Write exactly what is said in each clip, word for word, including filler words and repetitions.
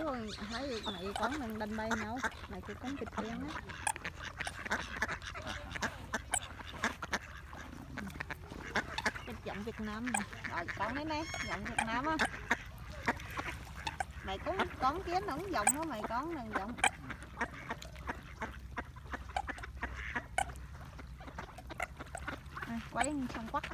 rồi thấy mày con mình đành bay nhau mày cứ con vịt đen á. Vịt giọng Việt Nam này. Rồi con đấy này giọng Việt Nam á. Mày cũng con kiến nó cũng giọng đó mày con này giọng. À, quay xong quắt.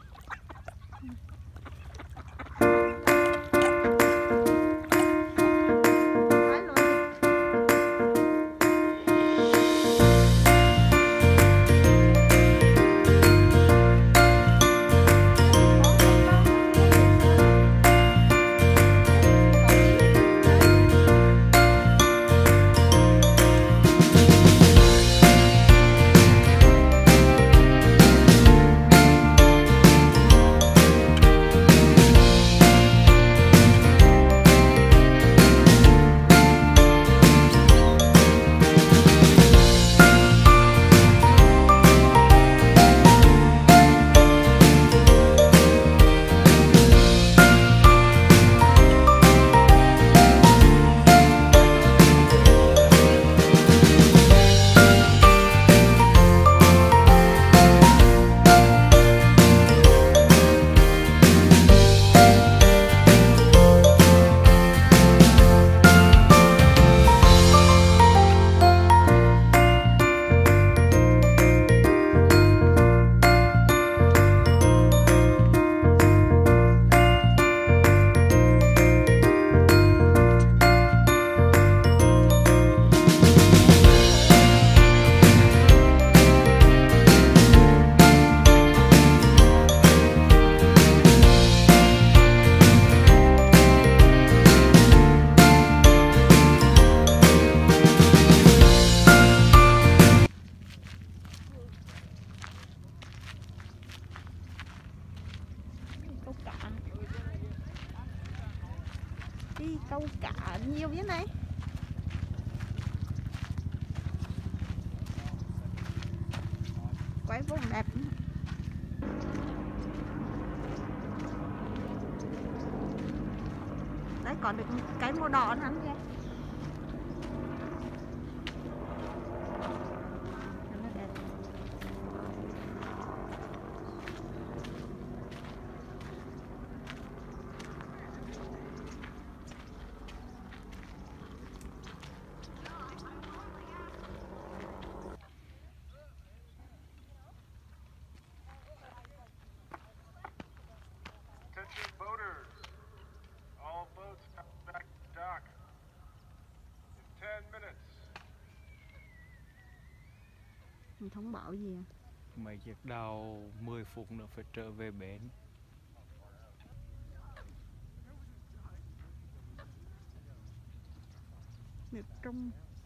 Câu cả đi câu cả nhiều thế này quay vùng đẹp đấy còn được cái màu đỏ nữa anh kìa. Mình thông báo gì à? Mấy chiếc đào mười phút nữa phải trở về bến. Miệt Trung